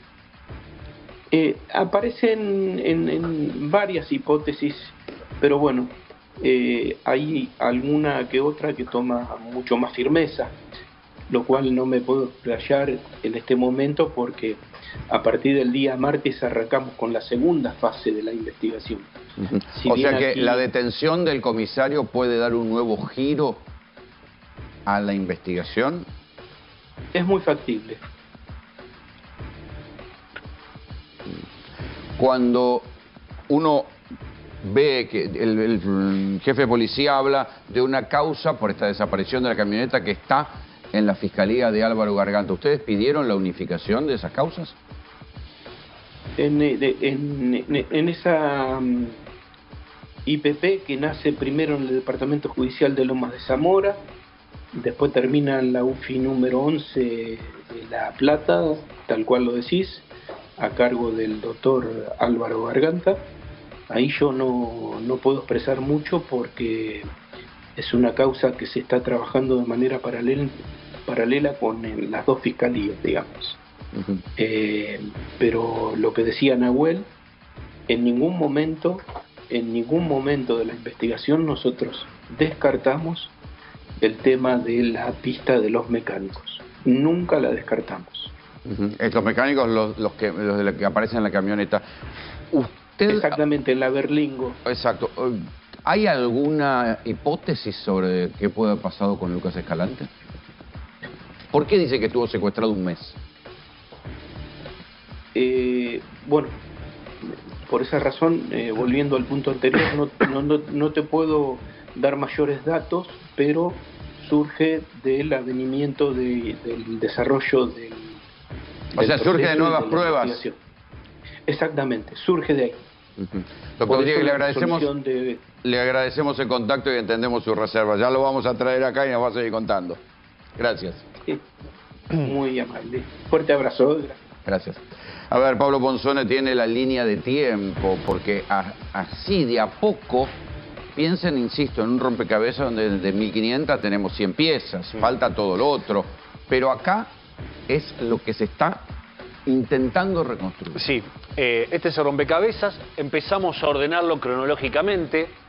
Aparecen en varias hipótesis, pero bueno, hay alguna que otra que toma mucho más firmeza, lo cual no me puedo explayar en este momento porque a partir del día martes arrancamos con la segunda fase de la investigación. O sea que la detención del comisario puede dar un nuevo giro a la investigación. Es muy factible. Cuando uno ve que el jefe de policía habla de una causa por esta desaparición de la camioneta que está en la Fiscalía de Álvaro Garganta, ¿ustedes pidieron la unificación de esas causas? En esa IPP que nace primero en el Departamento Judicial de Lomas de Zamora, después termina en la UFI número 11 de La Plata, tal cual lo decís, a cargo del doctor Álvaro Garganta. Ahí yo no puedo expresar mucho porque es una causa que se está trabajando de manera paralela con las dos fiscalías, digamos. Pero lo que decía Nahuel, en ningún momento de la investigación nosotros descartamos el tema de la pista de los mecánicos. Nunca la descartamos. Estos mecánicos, los que aparecen en la camioneta. Usted... Exactamente, en la Berlingo. Exacto. ¿Hay alguna hipótesis sobre qué puede haber pasado con Lucas Escalante? ¿Por qué dice que estuvo secuestrado un mes? Bueno, por esa razón, volviendo al punto anterior, no te puedo dar mayores datos, pero surge del avenimiento del desarrollo del... O sea, surge de nuevas pruebas. Exactamente, surge de ahí. Doctor Diegues, le agradecemos el contacto y entendemos su reserva. Ya lo vamos a traer acá y nos va a seguir contando. Gracias. Sí, muy amable. Fuerte abrazo. Gracias. A ver, Pablo Ponzone tiene la línea de tiempo, porque así de a poco, piensen, insisto, en un rompecabezas donde de 1500 tenemos 100 piezas, falta todo lo otro, pero acá es lo que se está intentando reconstruir. Sí, este es el rompecabezas, empezamos a ordenarlo cronológicamente.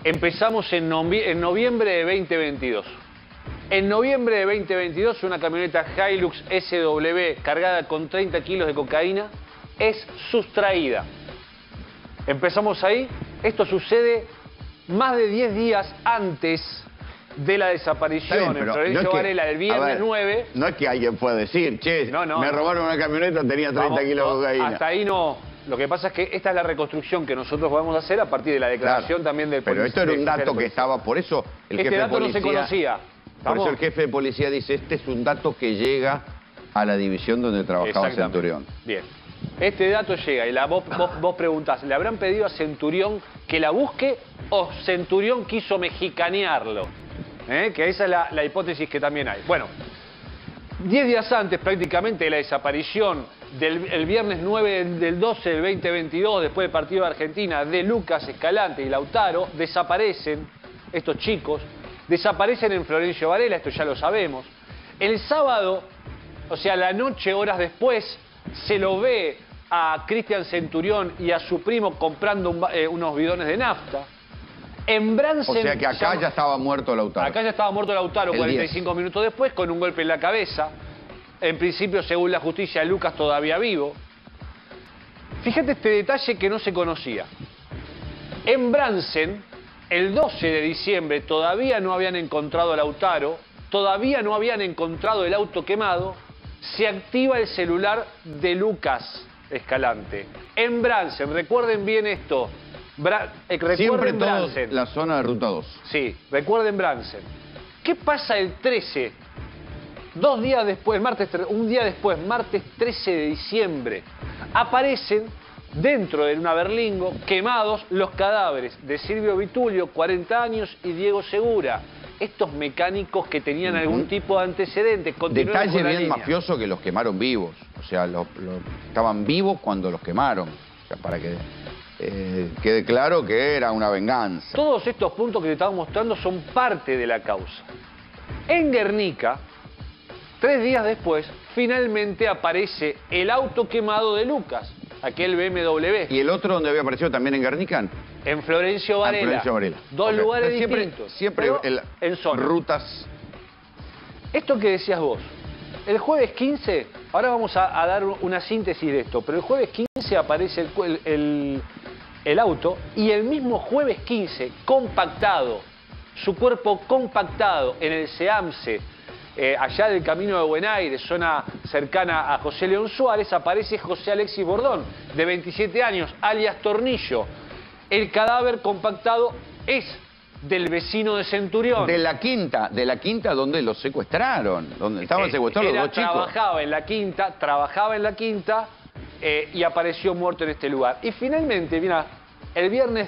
Empezamos en noviembre de 2022. En noviembre de 2022, una camioneta Hilux SW cargada con 30 kilos de cocaína es sustraída. Empezamos ahí. Esto sucede más de 10 días antes de la desaparición en Florencio Varela del viernes 9. No es que alguien pueda decir, che, me robaron una camioneta, tenía 30 kilos de cocaína. Hasta ahí no. Lo que pasa es que esta es la reconstrucción que nosotros podemos hacer a partir de la declaración también del policía. Pero esto era un dato que estaba, por eso el jefe de policía... no se conocía. Por eso el jefe de policía dice, este es un dato que llega a la división donde trabajaba Centurión. Bien. Este dato llega y vos preguntás, ¿le habrán pedido a Centurión que la busque o Centurión quiso mexicanearlo? Que esa es la hipótesis que también hay. Bueno, 10 días antes prácticamente de la desaparición el viernes 9 del 12 del 2022, después del partido de Argentina, de Lucas Escalante y Lautaro, desaparecen estos chicos, desaparecen en Florencio Varela, esto ya lo sabemos. El sábado, o sea, la noche, horas después, se lo ve a Cristian Centurión y a su primo comprando unos bidones de nafta. En Bransen, o sea que acá ya estaba muerto Lautaro. Acá ya estaba muerto Lautaro 45 minutos después con un golpe en la cabeza. En principio, según la justicia, Lucas todavía vivo. Fíjate este detalle que no se conocía. En Bransen, el 12 de diciembre, todavía no habían encontrado a Lautaro, todavía no habían encontrado el auto quemado, se activa el celular de Lucas Escalante. En Bransen, recuerden bien esto. Siempre todos la zona de Ruta 2. Sí, recuerden Bransen. ¿Qué pasa el 13? 2 días después, un día después, martes 13 de diciembre, aparecen dentro de una Berlingo quemados los cadáveres de Silvio Vitulio, 40 años, y Diego Segura. Estos mecánicos que tenían algún tipo de antecedentes. Detalle bien mafioso que los quemaron vivos. O sea, estaban vivos cuando los quemaron. O sea, para que quede claro que era una venganza. Todos estos puntos que te estaba mostrando son parte de la causa. En Guernica, 3 días después, finalmente aparece el auto quemado de Lucas, aquel BMW. ¿Y el otro donde había aparecido también en Guernica? En Florencio Varela. En Florencio Varela. Dos lugares distintos. Siempre en zona. Rutas. Esto que decías vos, el jueves 15, ahora vamos a dar una síntesis de esto, pero el jueves 15 aparece el auto y el mismo jueves 15, compactado, su cuerpo compactado en el SEAMSE, allá del Camino de Buen Aire, zona cercana a José León Suárez, aparece José Alexis Bordón, de 27 años, alias Tornillo. El cadáver compactado es del vecino de Centurión. De la quinta donde los secuestraron, donde estaban secuestrados los 2 chicos. Trabajaba en la quinta y apareció muerto en este lugar. Y finalmente, mira, el viernes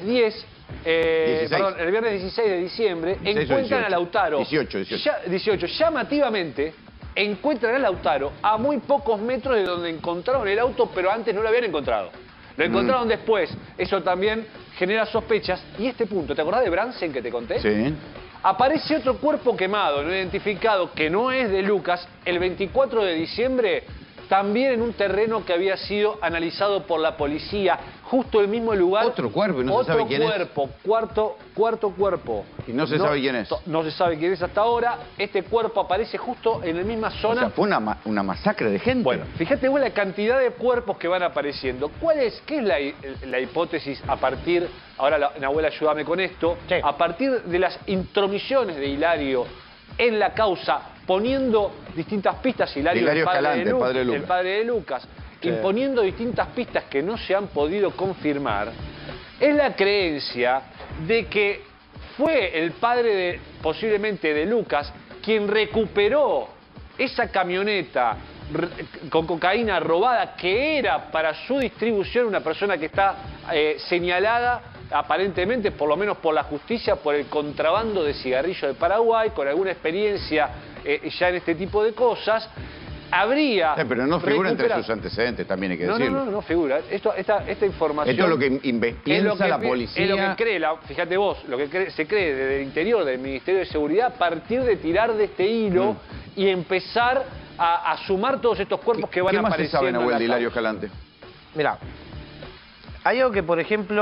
el viernes 16 de diciembre, encuentran a Lautaro. 18. Llamativamente, encuentran a Lautaro a muy pocos metros de donde encontraron el auto, pero antes no lo habían encontrado. Lo encontraron después. Eso también genera sospechas. Y este punto, ¿te acordás de Bransen que te conté? Sí. Aparece otro cuerpo quemado, no identificado, que no es de Lucas, el 24 de diciembre, también en un terreno que había sido analizado por la policía, justo el mismo lugar. Otro cuerpo, y no se sabe quién es. Cuarto cuerpo. Y no se sabe quién es. No se sabe quién es hasta ahora. Este cuerpo aparece justo en la misma zona. O sea, fue una masacre de gente. Bueno, fíjate vos la cantidad de cuerpos que van apareciendo. ¿Qué es la hipótesis a partir, ahora Nahuel, ayúdame con esto, sí, a partir de las intromisiones de Hilario en la causa, poniendo distintas pistas, Hilario el padre de Lucas, sí, imponiendo distintas pistas que no se han podido confirmar, es la creencia de que fue el padre posiblemente de Lucas quien recuperó esa camioneta con cocaína robada que era para su distribución, una persona que está señalada aparentemente, por lo menos por la justicia, por el contrabando de cigarrillos de Paraguay, con alguna experiencia ya en este tipo de cosas, habría... pero no figura entre sus antecedentes, también hay que decirlo. No figura. Esta información... Esto es lo que piensa la policía. Es lo que cree, fíjate vos, lo que se cree desde el interior del Ministerio de Seguridad a partir de tirar de este hilo y empezar a sumar todos estos cuerpos que van apareciendo. ¿Qué más se sabe, Nahuel, de Hilario Escalante? Mirá, hay algo que, por ejemplo,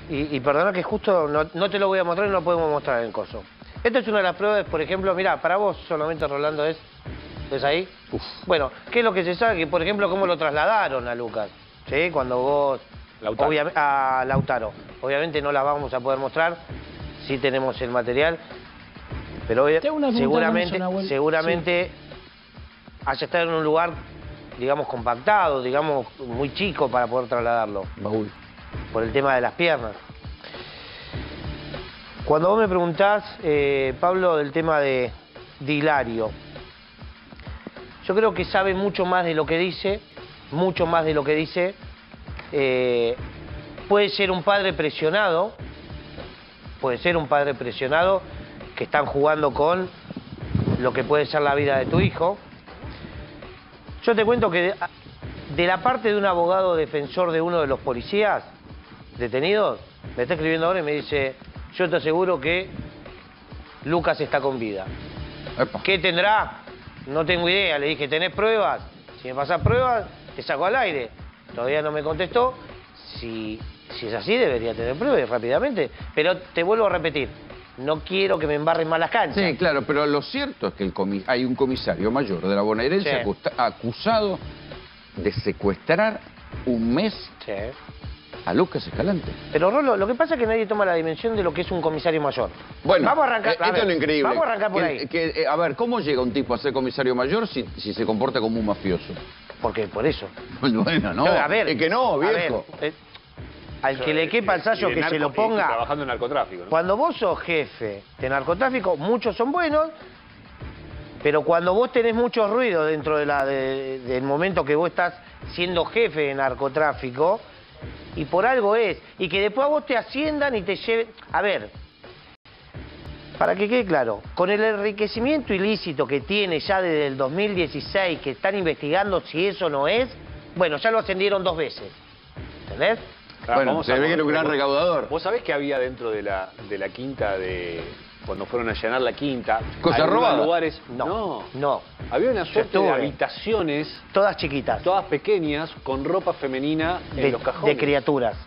y perdona que justo no te lo voy a mostrar y no lo podemos mostrar en el coso. Esta es una de las pruebas, por ejemplo, mira, para vos solamente, Rolando, ¿es ahí? Uf. Bueno, ¿qué es lo que se sabe? Que, por ejemplo, cómo lo trasladaron a Lucas, ¿sí? Cuando vos... a Lautaro. Obviamente no la vamos a poder mostrar, sí tenemos el material, pero seguramente haya estado en un lugar, digamos, compactado, digamos, muy chico para poder trasladarlo. Baúl. Por el tema de las piernas. Cuando vos me preguntás, Pablo, del tema de Hilario, yo creo que sabe mucho más de lo que dice, puede ser un padre presionado, que están jugando con lo que puede ser la vida de tu hijo. Yo te cuento que de la parte de un abogado defensor de uno de los policías detenidos, me está escribiendo ahora y me dice, yo te aseguro que Lucas está con vida. Epa. ¿Qué tendrá? No tengo idea. Le dije, ¿tenés pruebas? Si me pasás pruebas, te saco al aire. Todavía no me contestó. Si es así, debería tener pruebas rápidamente. Pero te vuelvo a repetir, no quiero que me embarren más las canchas. Sí, claro, pero lo cierto es que hay un comisario mayor de la bonaerense acusado de secuestrar un mes a Lucas Escalante. Pero, Rolo, lo que pasa es que nadie toma la dimensión de lo que es un comisario mayor. Bueno, vamos a arrancar, esto es lo increíble. Vamos a arrancar por ahí. A ver, ¿cómo llega un tipo a ser comisario mayor si se comporta como un mafioso? Porque por eso. Bueno, no. A ver, es que no, viejo. Al que le quepa el sallo que se lo ponga. Trabajando en narcotráfico, ¿no? Cuando vos sos jefe de narcotráfico, muchos son buenos, pero cuando vos tenés mucho ruido dentro del momento que vos estás siendo jefe de narcotráfico, y por algo es, y que después a vos te asciendan y te lleven... A ver, para que quede claro, con el enriquecimiento ilícito que tiene ya desde el 2016, que están investigando si eso no es, bueno, ya lo ascendieron 2 veces, ¿entendés? Claro, bueno, se ve que era un gran recaudador. ¿Vos sabés que había dentro de la quinta cuando fueron a allanar la quinta? ¿Cosas robadas? Lugares... No. Había una suerte de habitaciones... Todas chiquitas. Todas pequeñas, con ropa femenina en los cajones. De criaturas.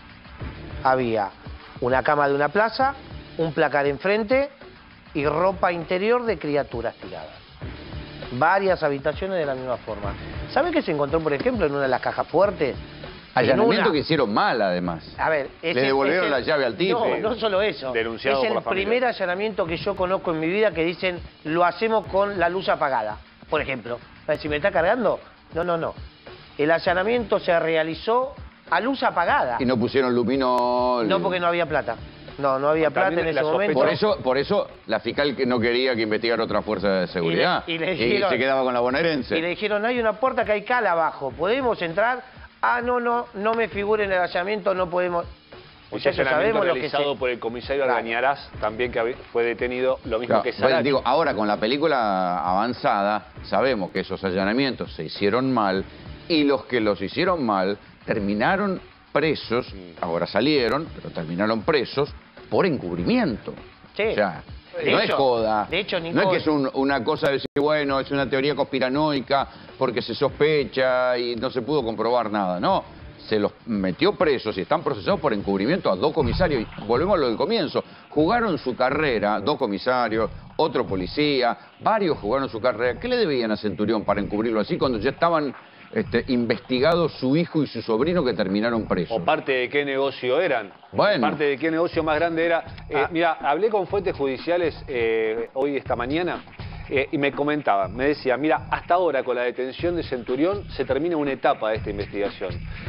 Había una cama de una plaza, un placar enfrente y ropa interior de criaturas tiradas. Varias habitaciones de la misma forma. ¿Sabe qué se encontró, por ejemplo, en una de las cajas fuertes? Allanamiento que hicieron mal, además. A ver, le devolvieron la llave al tipo. No solo eso. Denunciado es el primer allanamiento que yo conozco en mi vida que dicen, lo hacemos con la luz apagada, por ejemplo. Si me está cargando, no. El allanamiento se realizó a luz apagada. ¿Y no pusieron luminol? No, porque no había plata. No había plata en ese momento. Por eso la fiscal que no quería que investigara otra fuerza de seguridad. Y se quedaba con la bonaerense. Y le dijeron, hay una puerta que hay cal abajo, ¿podemos entrar? Ah, no me figure en el allanamiento, no podemos... Ese allanamiento realizado por el comisario Argañarás, también que fue detenido, lo mismo que Sarach. Digo, ahora con la película avanzada, sabemos que esos allanamientos se hicieron mal y los que los hicieron mal terminaron presos, ahora salieron, pero terminaron presos por encubrimiento. Sí. O sea, no es joda. De hecho, no es que es una cosa de decir, bueno, es una teoría conspiranoica porque se sospecha y no se pudo comprobar nada. No, se los metió presos y están procesados por encubrimiento a 2 comisarios. Y volvemos a lo del comienzo. Jugaron su carrera, 2 comisarios, otro policía, varios jugaron su carrera. ¿Qué le debían a Centurión para encubrirlo así cuando ya estaban investigados su hijo y su sobrino que terminaron presos? ¿O parte de qué negocio eran? Bueno. ¿Parte de qué negocio más grande era? Mira, hablé con fuentes judiciales esta mañana y me comentaban, me decían, mira, hasta ahora con la detención de Centurión se termina una etapa de esta investigación.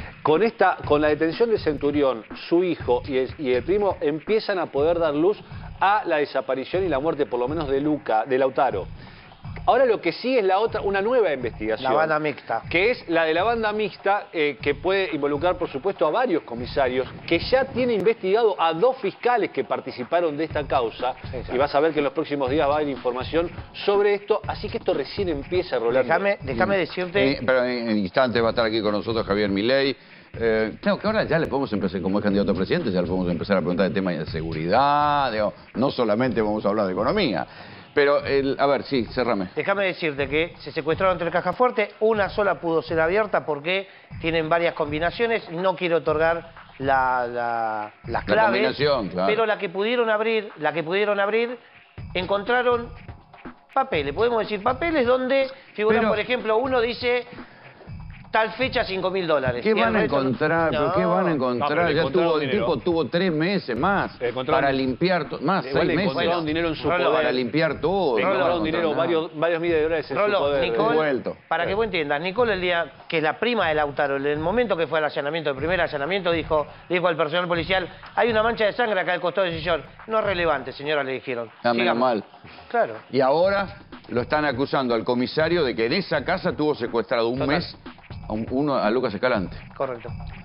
Con la detención de Centurión, su hijo y el primo empiezan a poder dar luz a la desaparición y la muerte, por lo menos de Lautaro. Ahora lo que sí es una nueva investigación. La banda mixta. Que es la de la banda mixta, que puede involucrar, por supuesto, a varios comisarios, que ya tiene investigado a 2 fiscales que participaron de esta causa. Y vas a ver que en los próximos días va a haber información sobre esto. Así que esto recién empieza a rolar. Déjame decirte... Pero en instantes va a estar aquí con nosotros Javier Milei. Claro que ahora ya le podemos empezar, como es candidato a presidente, ya le podemos empezar a preguntar de temas de seguridad, no solamente vamos a hablar de economía. Pero, a ver, sí, cerrame. Déjame decirte que se secuestraron 3 cajas fuertes, una sola pudo ser abierta porque tienen varias combinaciones. No quiero otorgar las claves, claro. pero la que pudieron abrir, encontraron papeles, podemos decir papeles donde figuran, por ejemplo, uno dice tal fecha $5.000. ¿Qué van a encontrar? ¿Pero qué van a encontrar? Ya el tipo tuvo 3 meses más para limpiar todo. Más 6 meses. Encontraron dinero en su poder. Para limpiar todo. Encontraron dinero, varios miles de dólares en su poder. Nicole, para que vos entiendas, Nicole el día que es la prima de Lautaro, en el momento que fue al allanamiento, el primer allanamiento, dijo al personal policial, hay una mancha de sangre acá al costado del sillón. No es relevante, señora, le dijeron. Menos mal. Claro. Y ahora lo están acusando al comisario de que en esa casa tuvo secuestrado un mes a Lucas Escalante. Correcto.